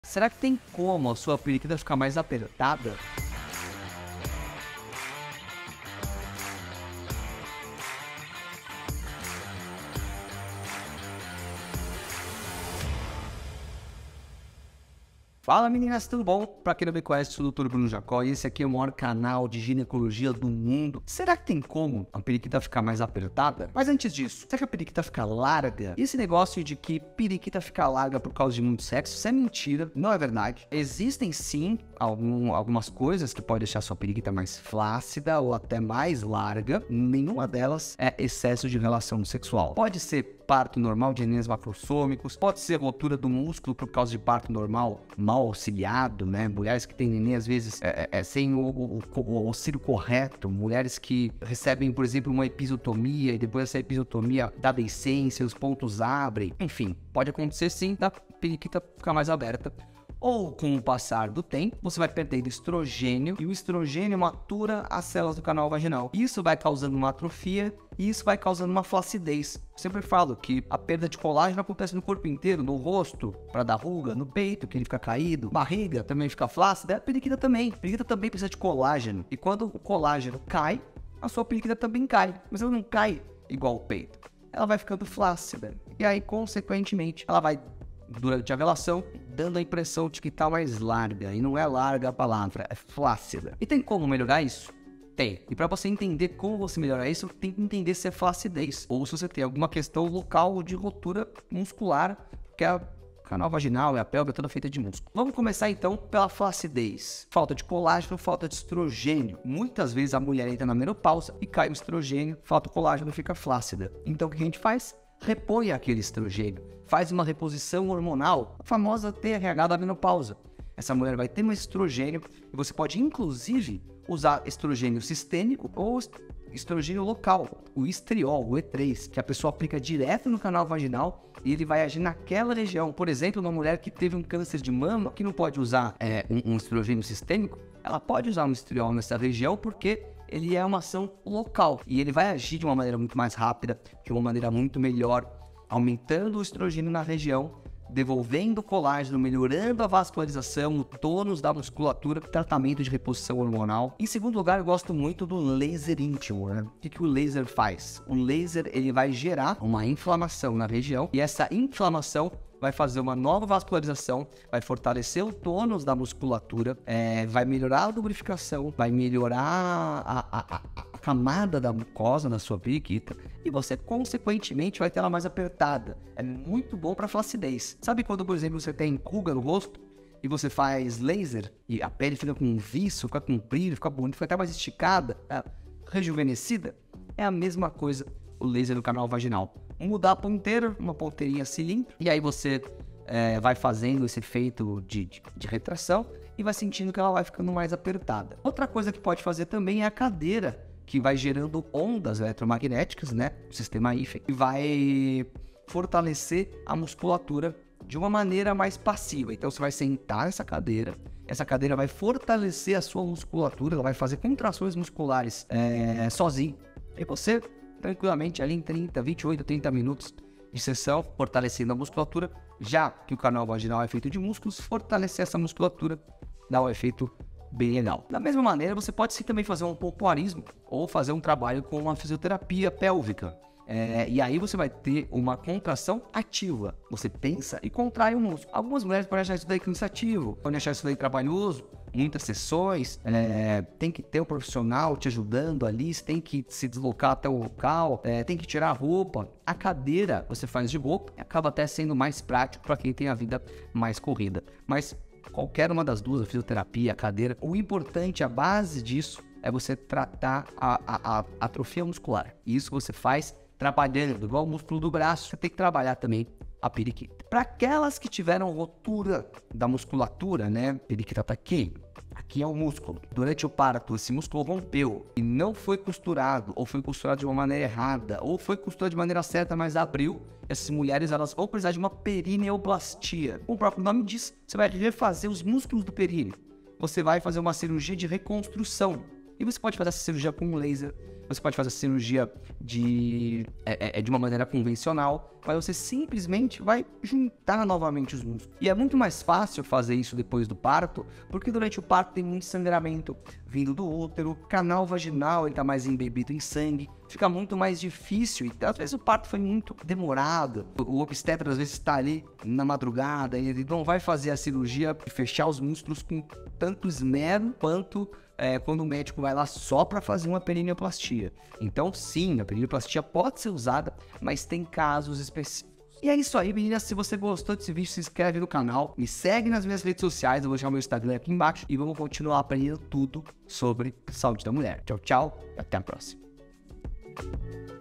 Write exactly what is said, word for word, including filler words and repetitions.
Será que tem como a sua periquita ficar mais apertada? Fala meninas, tudo bom? Pra quem não me conhece, sou o doutor Bruno Jacó e esse aqui é o maior canal de ginecologia do mundo. Será que tem como a periquita ficar mais apertada? Mas antes disso, será que a periquita fica larga? E esse negócio de que periquita fica larga por causa de muito sexo, isso é mentira, não é verdade. Existem sim algum, algumas coisas que podem deixar sua periquita mais flácida ou até mais larga. Nenhuma delas é excesso de relação sexual. Pode ser parto normal de nenéns macrossômicos, pode ser rotura do músculo por causa de parto normal mal auxiliado, né? Mulheres que têm neném às vezes é, é, sem o, o, o auxílio correto, mulheres que recebem, por exemplo, uma episiotomia e depois dessa episiotomia dá decência, os pontos abrem, enfim, pode acontecer sim da periquita ficar mais aberta. Ou com o passar do tempo, você vai perdendo estrogênio e o estrogênio matura as células do canal vaginal. Isso vai causando uma atrofia e isso vai causando uma flacidez. Eu sempre falo que a perda de colágeno acontece no corpo inteiro, no rosto, para dar ruga, no peito, que ele fica caído, barriga também fica flácida, a periquita também. A periquita também precisa de colágeno. E quando o colágeno cai, a sua periquita também cai. Mas ela não cai igual o peito. Ela vai ficando flácida. E aí, consequentemente, ela vai, durante a velação, dando a impressão de que tá mais larga. E não é larga a palavra, é flácida. E tem como melhorar isso? Tem. E para você entender como você melhorar isso, tem que entender se é flacidez. Ou se você tem alguma questão local de rotura muscular, que é o canal vaginal, é a pelve, é toda feita de músculo. Vamos começar então pela flacidez. Falta de colágeno, falta de estrogênio. Muitas vezes a mulher entra na menopausa e cai o estrogênio, falta o colágeno e fica flácida. Então o que a gente faz? Repõe aquele estrogênio, faz uma reposição hormonal, a famosa T R H da menopausa. Essa mulher vai ter mais estrogênio e você pode inclusive usar estrogênio sistêmico ou estrogênio local, o estriol, o E três, que a pessoa aplica direto no canal vaginal e ele vai agir naquela região. Por exemplo, uma mulher que teve um câncer de mama, que não pode usar é, um, um estrogênio sistêmico, ela pode usar um estriol nessa região porque ele é uma ação local e ele vai agir de uma maneira muito mais rápida, de uma maneira muito melhor, aumentando o estrogênio na região, devolvendo o colágeno, melhorando a vascularização, o tônus da musculatura, tratamento de reposição hormonal. Em segundo lugar, eu gosto muito do laser íntimo, né? O que, que o laser faz? O laser ele vai gerar uma inflamação na região e essa inflamação vai fazer uma nova vascularização, vai fortalecer o tônus da musculatura, é, vai melhorar a lubrificação, vai melhorar a, a, a, a camada da mucosa na sua periquita e você, consequentemente, vai ter ela mais apertada. É muito bom para flacidez. Sabe quando, por exemplo, você tem ruga no rosto e você faz laser e a pele fica com um viço, fica com um brilho, fica bonita, fica até mais esticada, é, rejuvenescida? É a mesma coisa o laser do canal vaginal. Mudar a ponteira, uma ponteirinha cilíndrica, e aí você é, vai fazendo esse efeito de, de, de retração e vai sentindo que ela vai ficando mais apertada. Outra coisa que pode fazer também é a cadeira, que vai gerando ondas eletromagnéticas, né? O sistema I F E, que vai fortalecer a musculatura de uma maneira mais passiva. Então você vai sentar nessa cadeira, essa cadeira vai fortalecer a sua musculatura, ela vai fazer contrações musculares é, sozinho. E você tranquilamente ali em trinta, vinte e oito, trinta minutos de sessão, fortalecendo a musculatura, já que o canal vaginal é feito de músculos, fortalecer essa musculatura dá um efeito bem legal. Da mesma maneira, você pode sim também fazer um pompoarismo ou fazer um trabalho com uma fisioterapia pélvica. É, e aí você vai ter uma contração ativa. Você pensa e contrai o músculo. Algumas mulheres podem achar isso daí cansativo, podem achar isso daí trabalhoso, muitas sessões, é, tem que ter um profissional te ajudando ali, você tem que se deslocar até o local, é, tem que tirar a roupa. A cadeira você faz de boa e acaba até sendo mais prático para quem tem a vida mais corrida. Mas qualquer uma das duas, a fisioterapia, a cadeira, o importante, a base disso é você tratar a, a, a atrofia muscular. E isso você faz trabalhando, igual o músculo do braço, você tem que trabalhar também a periquita. Para aquelas que tiveram rotura da musculatura, né? Periquita tá aqui. Aqui é o músculo. Durante o parto, esse músculo rompeu e não foi costurado, ou foi costurado de uma maneira errada, ou foi costurado de maneira certa, mas abriu. Essas mulheres, elas vão precisar de uma perineoplastia. Como o próprio nome diz, você vai refazer os músculos do períneo. Você vai fazer uma cirurgia de reconstrução. E você pode fazer essa cirurgia com laser, você pode fazer a cirurgia de, é, é, de uma maneira convencional, mas você simplesmente vai juntar novamente os músculos. E é muito mais fácil fazer isso depois do parto, porque durante o parto tem muito sangramento vindo do útero, canal vaginal está mais embebido em sangue, fica muito mais difícil. E às vezes o parto foi muito demorado, o obstetra às vezes está ali na madrugada e ele não vai fazer a cirurgia e fechar os músculos com tanto esmero quanto É, quando o médico vai lá só para fazer uma perineoplastia. Então, sim, a perineoplastia pode ser usada, mas tem casos específicos. E é isso aí, meninas. Se você gostou desse vídeo, se inscreve no canal, me segue nas minhas redes sociais, eu vou deixar o meu Instagram aqui embaixo e vamos continuar aprendendo tudo sobre saúde da mulher. Tchau, tchau e até a próxima.